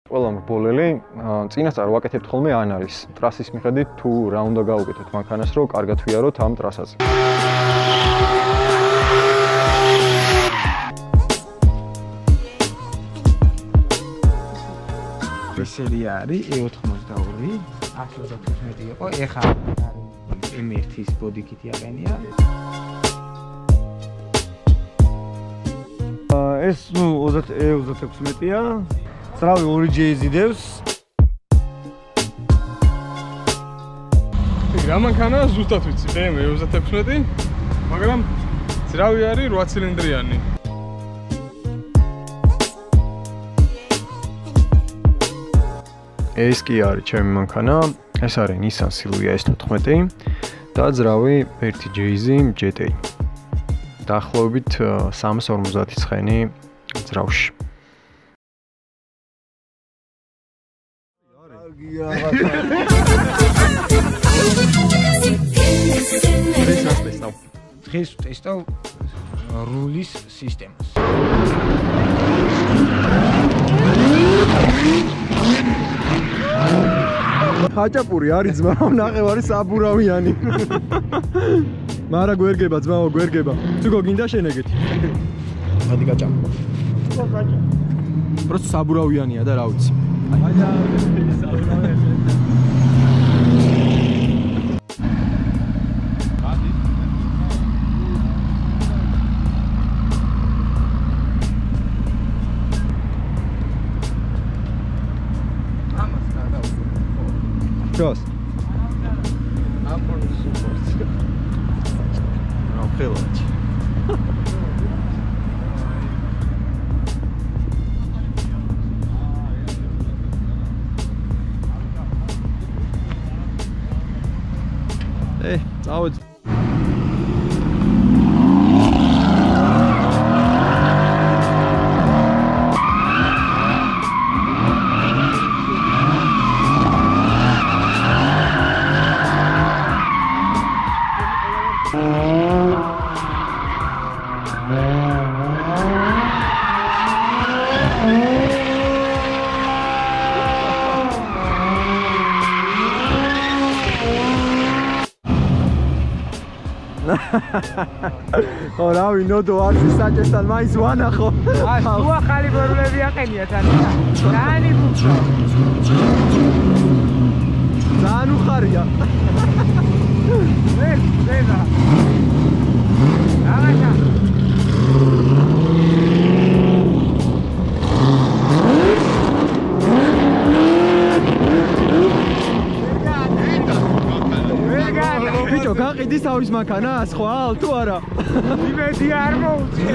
ყველა მრბოლელი წინასწარ ვაკეთებთ ხოლმე ანალიზს. ტრასის მიხედვით თუ რა უნდა გავუკეთოთ მანქანას, რომ კარგად ვიაროთ ამ ტრასაზე. სერია არის E82, 135 იყო, ეხლა M1-ის ბოდიკიტი აყენია. ეს E36-ია. ძრავი 2J იზიდებს. რა მანქანა ზუსტად ვიცი, E36, მაგრამ ძრავი არის 8 ცილინდრიანი. ეს კი არის ჩემი მანქანა, ეს არის Nissan Silvia S14 და ძრავი 1J GT. დაახლოებით 350 ცხენი ძრავში. დღეს ვტესტავ რულის სისტემას. ხაჭაპური არის ძმა, ნახევარი საბურავიანი. მარა გვერგება ძმაო, გვერგება. თუგო გინდა შენ ეგეთი. ადი გაჭამო. თუგო გაჭა. პროსტ საბურავიანია და რა ვიცი. აია, საბურავიანი. Just. I'm for the support. I'll feel it. Hey, out. ორავი ნოდო არის საჭესთან მაინც ვანახო. აი, თუ ახალი ბორულები აყენია თან. ძალიან ბუჩა. ძალიან უხარია. ზედა. აღაშა. ბიჭო, გაყიდის თავის მანქანას, ხვალ თუ არა? იმედი არ მოუწია.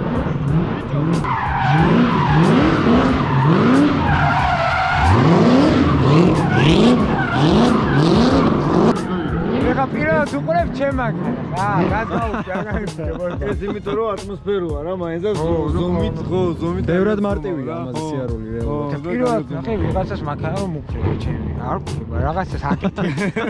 ეხა პირადად უყურებ ჩემ მანქანას. გადმოუჭი არ გამიწევ. ეს იმიტომ რომ ატმოსფეროა რა, მაინც ზომით. ბევრად მარტივია ამაზე სიარული რეალურად. პირადად ნახე ვიღაცას მანქანა რომ უყურებ ჩემი. არ ვუყურებ, რაღაცას აკეთებ.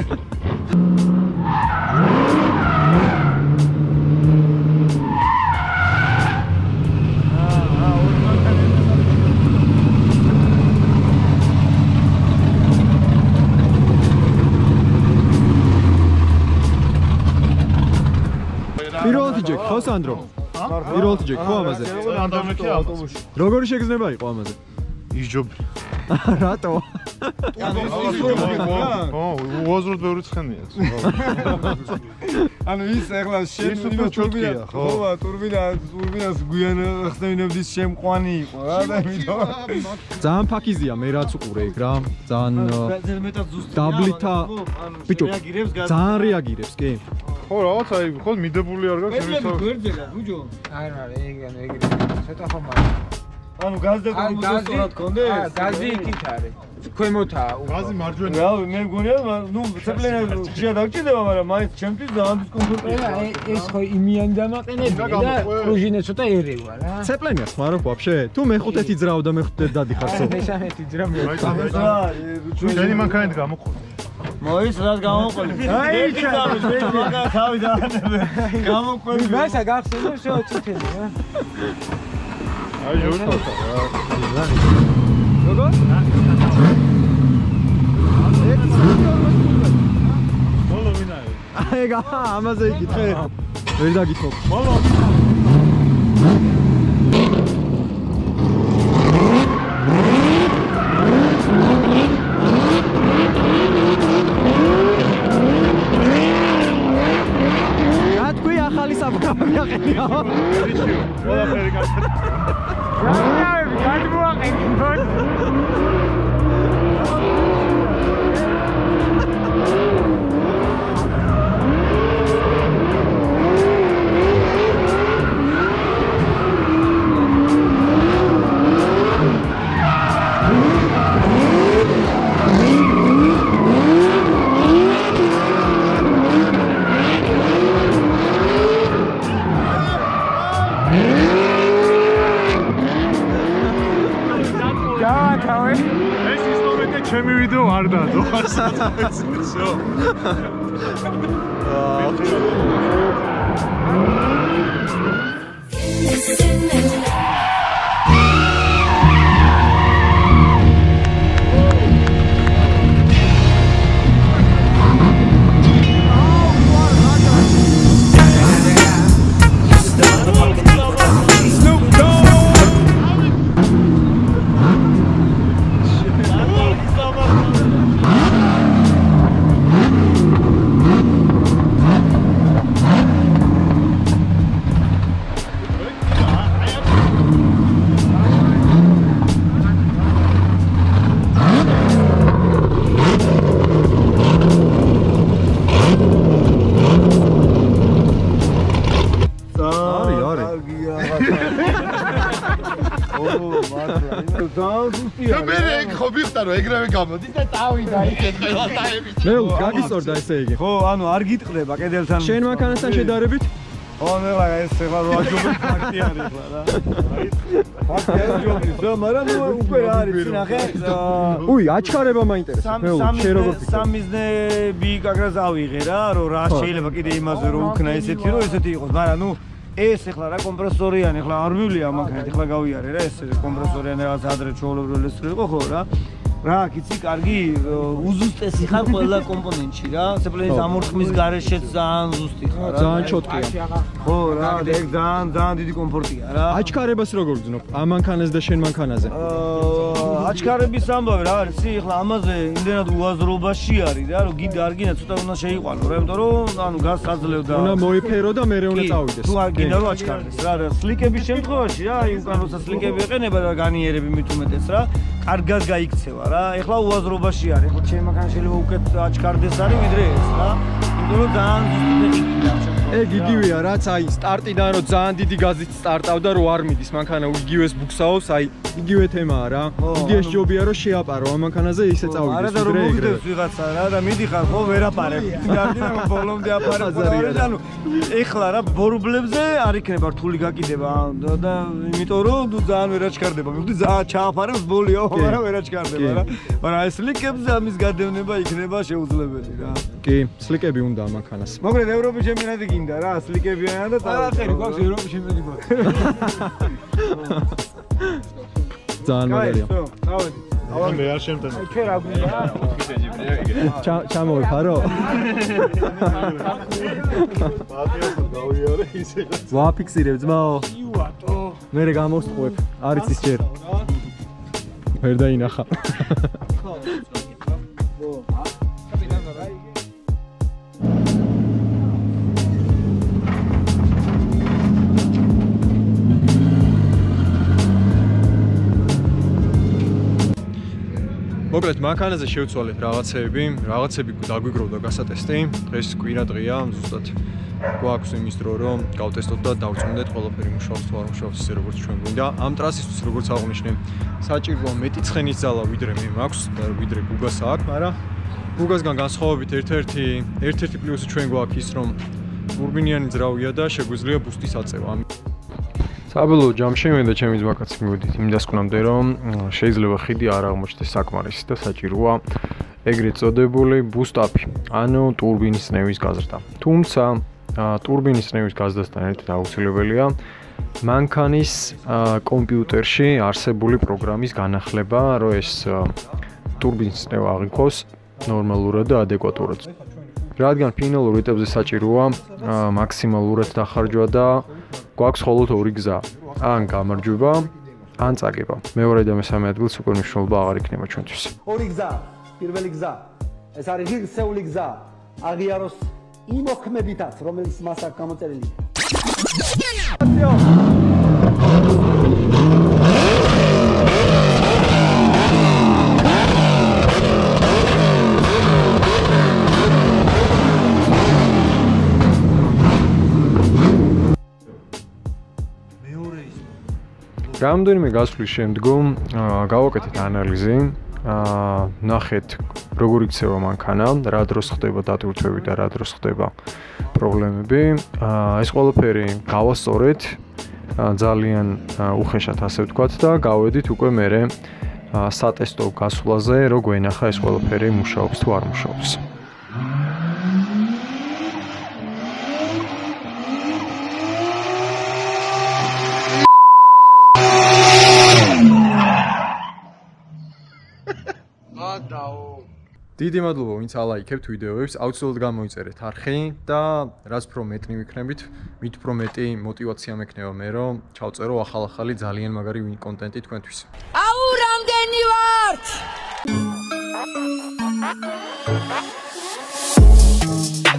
პირველი ჯეკ, ხო სანდრო? პირველი ჯეკ, ხო ამაზე? როგორი შეგრძნება იყო ამაზე? ისჯობრი. რატო? უაზროდ ბევრი ცხენია. ანუ ის ეხლა შემიმ ტურბინა, ხო, ტურბინას გვიან ხსნებინებდის შემყვანი იყო რა და იმიტომ ძალიან ფაქიზია მე რაც უყურე იქ რა, ძალიან დაბლითა ბიჭო, ძალიან რეაგირებს, კი? ხო, რაღაც აი, ხო მიდებული არ გაქვს იმის. გვერდზეა, ბუჯო. არა, ეგ ცოტა ხომ არის. ანუ გაზდა კონდენსატორად კონდე? გაზი იქით არის. ქვემოთაა. გაზი მარჯვენა. რა, მე მგონია, ნუ ცეპლენა ჯია დაგჭირდება, მაგრამ მაინც ჩემთვის ძალიან დისკომფორტია. ეს ხო იმიანი დამაყენებია და პრუჟინე ცოტა ერევა რა. ცეპლენია ხმარო ვაფშე? თუ მე-5 ძრავ და მე-5 დადიხარ სო. მე-13 ძრავ მე. შენი მანქანით გამოყოლე. მოის რაც გამოყოლე. აი, ჩამის მე მაგა თავი დაანებე. გამოყოლე. მასა გახსენე შო წითელი რა. აი, ჯორჯა. როგორ? ბოლო ვინ არის? ეგა ამაზე იკითხე. ვერ დაგითხოვ. ბოლო Miaყენიო. ყველაფერი გასწრაფ. გადმოაყენე. ჩემი ვიდეო არ დადო. всё. ეგრევე გამოდის და წავიდა ისეთ ყველა ტაიმის. მე გაგისწორდა ესე იგი. ხო, ანუ არ გიტყდება კედელთან. შენ მანქანასთან შედარებით? ხო, მე რა ეს ახლა რო აჯობი ფაქტი არის ახლა რა. ფაქტი არის ჯობი. ზო, მაგრამ უკვე რა არის, ნახე. უი, აჩქარება მაინტერესებს. მე შენ როგორ ფიქრობ? სამიზნები კაკრას ავიღე რა, რომ რა შეიძლება კიდე იმაზე რომ უქნა ესეთი რომ ესეთი იყოს, მაგრამ ნუ ეს ახლა რა კომპრესორიანი, ახლა არ მივლია მანქანით, ახლა გავიარე რა ეს კომპრესორიანი რაღაც ადრე ჩაოლებრული ეს იყო ხო რა. რა, იცი, კარგი, უზუსტესი ხარ ყველა კომპონენტში რა. სეპლენის ამორთქმის გარეშეც ძალიან ზუსტი ხარ რა. ძალიან ჩოტკია. ხო რა, ეგ ძალიან დიდი კომფორტია რა. აჩქარებას როგორ გძნობ? ამ მანქანაზე და შენ მანქანაზე? აჩქარების ამბავი რა არის, ისი ახლა ამაზე იმდენად უაზრობაში არის რა, რომ გინდა არ გინდა ცოტა უნდა შეიყვანო რა, იმიტომ რომ ანუ გაზს აძლევდა. უნდა მოიფერო და მერე უნდა წავიდეს. თუ არ გინდა რომ აჩქარდეს რა, სლიკების შემთხვევაში რა, აი უკან როცა სლიკები ეყენება და განიერები მით უმეტეს რა, კარგად გაიქცევა რა. ეხლა უაზრობაში არის. ეხლა ჩემი მანქანა შეიძლება უკეთ აჩქარდეს არის ვიდრე ეს რა. იმიტომ რომ ძალიან ზუსტი გიგია. ეგ იგივეა რაც აი სტარტიდან რომ ძალიან დიდი გაზით სტარტავდა რომ არ მიდის მანქანა იგივეს ბუქსაობს აი იგივე თემაა რა. იდეაში ჯობია რომ შეაპარო ამ მანქანაზე ისე წავიდეს. არა და რომ მოგიდევს ვიღაცა რა და მიდიხარ ხო ვერ აპარებ. გამდინა რომ ბოლომდე აპარებ. ანუ ეხლა რა ბორბლებზე არ იქნება რთული გაკიდება და იმიტომ რომ ნუ ძალიან ვერ აჩქარდება. მივხვდი ძალიან ჩააფარებს ბოლიო მაგრამ ვერ აჩქარდება რა. მაგრამ ეს სლიკებზე ამის გადევნება იქნება შეუძლებელი რა. კი, სლიკები უნდა ამ მანქანას. მოკლედ ევროპის ჩემპიონატი გინდა რა, სლიკებიანა და ყველაფერი გვაქვს ევროპის ჩემპიონატი გვაქვს. ძალიან მაგარია. წავედი. მე არ შემტენ. ჩვენ რა გვინდა? ჩამოვიფარო? დავიარე ისე. ვაფიქსირებ ძმაო. იუატო. მერე გამოვსწრებ. არის ის ჯერ. ვერ დაინახა. მოკლედ მანქანაზე შევცვალე რაღაცები დაგვიგროვდა გასატესტი. დღეს კვირა დღეა, ზუსტად გვაქვს იმის დრო, რომ გავტესტოთ და დავწუნდეთ ყველაფერი მუშაობს თუ არ მუშაობს ისე როგორც ჩვენ გვინდა. ამ ტრასისთვის როგორც აღვნიშნე, საჭიროა მეტი ცხენის ძალა ვიდრე მე მაქვს და ვიდრე გუგას აქვს, მაგრამ გუგასგან განსხვავებით ერთ-ერთი პლუსი ჩვენ გვაქვს ის, რომ ტურბინიანი ძრავია და შეგვიძლია ბუსტის აწევა. საბოლოო ჯამში მე და ჩემი ძმაკაცი მივედით იმ დასკვნამდე, რომ შეიძლება ხიდი არ აღმოჩნდეს საკმარისი და საჭიროა ეგრეთ წოდებული ბუსტაპი, ანუ ტურბინის წნევის გაზრდა. თუმცა ტურბინის წნევის გაზრდასთან ერთად აუცილებელია მანქანის კომპიუტერში არსებული პროგრამის განახლება, რომ ეს ტურბინის წნევა აღიქოს ნორმალურად და ადეკვატურად. რადგან ფინალურ ეტაპზე საჭიროა მაქსიმალურად დახარჯვა და გვაქვს მხოლოდ ორი გზა. ან გამარჯვება, ან წაგება. მეორე და მესამე ადგილს უკვე მნიშვნელობა აღარ იქნება ჩვენთვის. ორი გზა, პირველი გზა. ეს არის ღირსეული გზა. აღიაროს იმ ოქმებითაც, რომელიც მას აქვს გამოწერილი. რამდენიმე გასვლის შემდგომ გავაკეთეთ ანალიზი, ნახეთ როგორ იქცევა მანქანა, რა დროს ხდება დატვირთვები და რა დროს ხდება პრობლემები. ეს ყველაფერი გავასწორეთ ძალიან უხეშად ასე ვთქვათ და გავედით უკვე მერე სატესტო გასვლაზე, რომ გვენახა ეს ყველაფერი მუშაობს თუ არ მუშაობს. დიდი მადლობა ვინც ალაიქებთ ვიდეოებს, აუცილებლად გამოიწერეთ არხი და რაც უფრო მეტნი ვიქნებით, მით უფრო მეტი мотиваცია მექნება მე რომ ჩავწერო ახალ-ახალი ძალიან მაგარი კონტენტი თქვენთვის. აუ რამდენი ვართ?